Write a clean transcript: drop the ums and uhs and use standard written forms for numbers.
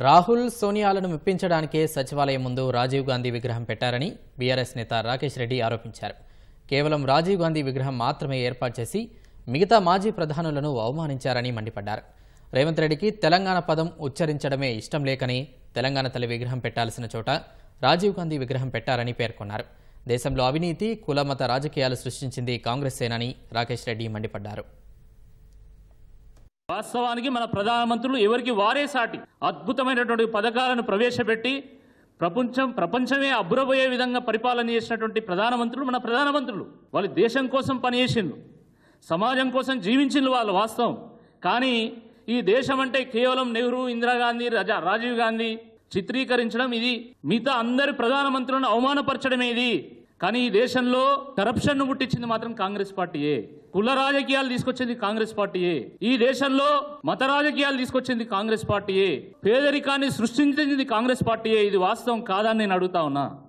రాహుల్ సోనియాలను మెప్పించడానికే సచివాలయం ముందు రాజీవ్ గాంధీ విగ్రహం పెట్టారని బీఆర్ఎస్ నేత రాకేష్ రెడ్డి ఆరోపించారు. కేవలం రాజీవ్ గాంధీ విగ్రహం మాత్రమే ఏర్పాటు చేసి మిగతా మాజీ ప్రధానులను అవమానించారని మండిపడ్డారు. రేవంత్ రెడ్డికి తెలంగాణ పదం ఉచ్చరించడమే ఇష్టం లేకని తెలంగాణ తల్లి విగ్రహం పెట్టాల్సిన చోట రాజీవ్ గాంధీ విగ్రహం పెట్టారని పేర్కొన్నారు. దేశంలో అవినీతి, కులమత రాజకీయాలు సృష్టించింది కాంగ్రెసేనని రాకేష్ రెడ్డి మండిపడ్డారు. వాస్తవానికి మన ప్రధానమంత్రులు ఎవరికి వారే సాటి అద్భుతమైనటువంటి పథకాలను ప్రవేశపెట్టి ప్రపంచమే అబ్బురబోయే విధంగా పరిపాలన చేసినటువంటి ప్రధానమంత్రులు మన ప్రధానమంత్రులు. వాళ్ళు దేశం కోసం పనిచేసిండ్రు, సమాజం కోసం జీవించిండ్రు వాళ్ళు వాస్తవం. కానీ ఈ దేశం అంటే కేవలం నెహ్రూ, ఇందిరాగాంధీ, రాజీవ్ గాంధీ చిత్రీకరించడం, ఇది మిగతా అందరి ప్రధానమంత్రులను అవమానపరచడమే ఇది. కానీ ఈ దేశంలో కరప్షన్ను పుట్టించింది మాత్రం కాంగ్రెస్ పార్టీయే. కుల రాజకీయాలు తీసుకొచ్చింది కాంగ్రెస్ పార్టీయే. ఈ దేశంలో మత రాజకీయాలు తీసుకొచ్చింది కాంగ్రెస్ పార్టీయే. పేదరికాన్ని సృష్టించింది కాంగ్రెస్ పార్టీయే. ఇది వాస్తవం కాదని నేను అడుగుతా ఉన్నా.